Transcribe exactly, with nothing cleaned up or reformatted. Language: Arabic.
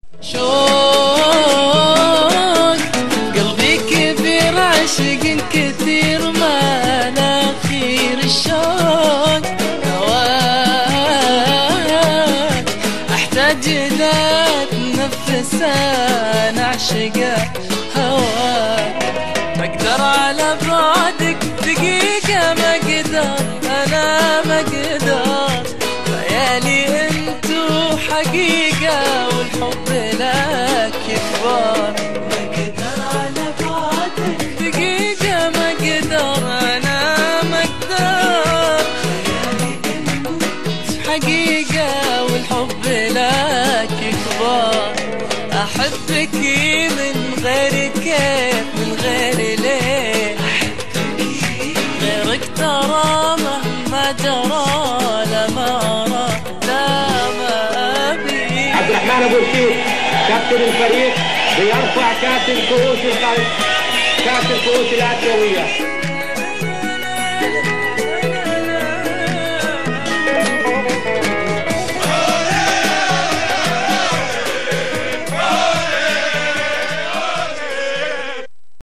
شوق قلبي كبير عشق كثير ما لا خير الشوق هواك احتاج لا تنفس انا اعشقه هواك ما اقدر على بعدك دقيقة ما اقدر انا ما اقدر خيالي انتو حقيقة والحب لك يكبر ما اقدر على بعدك دقيقة ما اقدر انا ما اقدر خيالي انتو حقيقة والحب لك يكبر احبك من غير كيف من غير ليه غيرك ترى مهما جرى لا ما أرى لا ما أبي. عبد الرحمن أبو الشيخ كابتن الفريق بيرفع كأس الكؤوس كأس الكؤوس الآسيوية.